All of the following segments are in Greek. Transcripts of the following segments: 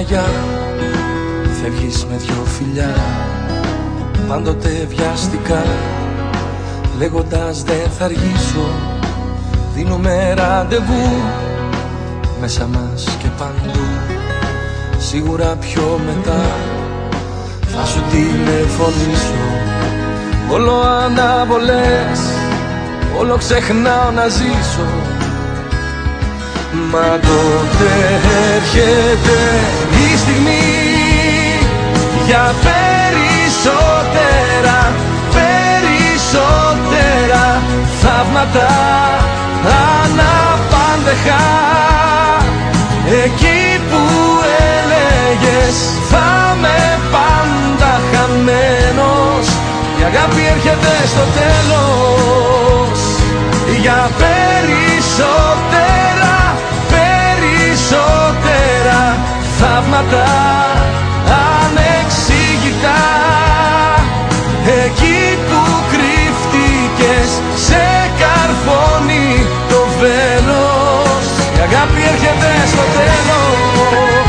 μαγιά, φεύγεις με δυο φιλιά, πάντοτε βιαστικά, λέγοντας δεν θα αργήσω. Δίνουμε ραντεβού μέσα μας και παντού. Σίγουρα πιο μετά θα σου τηλεφωνήσω. Όλο αναβολές, όλο ξεχνάω να ζήσω. Μα τότε έρχεται η στιγμή για περισσότερα, περισσότερα θαύματα αναπάντεχα. Εκεί που έλεγες θα με πάντα χαμένος, η αγάπη έρχεται στο τέλος. Για περισσότερα, περισσότερα θαύματα ανεξήγητα. Εκεί που κρύφτηκες σε καρφώνει το βέλος, η αγάπη έρχεται στο τέλος.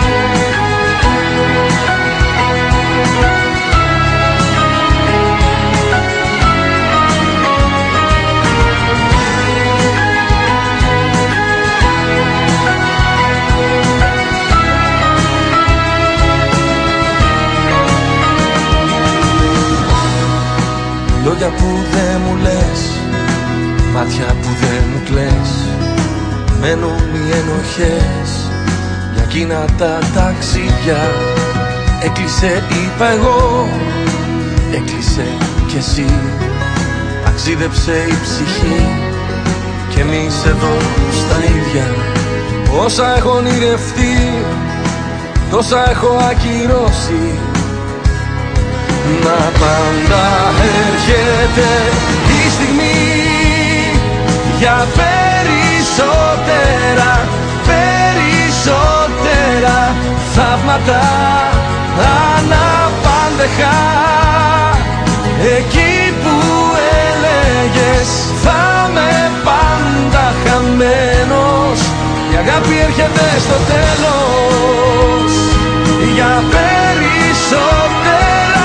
Λόγια που δεν μου λες, μάτια που δεν μου κλαις, μένουν οι ενοχές για εκείνα τα ταξίδια. Έκλεισε είπα εγώ, έκλεισε κι εσύ. Ταξίδεψε η ψυχή και εμείς εδώ στα ίδια. Όσα έχω ονειρευτεί, τόσα έχω ακυρώσει. Μα πάντα έρχεται η στιγμή για περισσότερα, περισσότερα θαύματα αναπάντεχα. Εκεί που έλεγες θα με πάντα χαμένος, η αγάπη έρχεται στο τέλος. Για περισσότερα,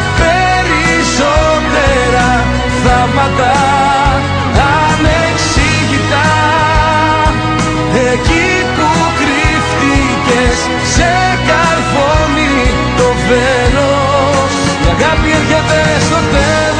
περισσότερα θαύματα ανεξήγητα. Εκεί που κρύφτηκες σε καρφώνει το βέλος, η αγάπη έρχεται στο τέλος.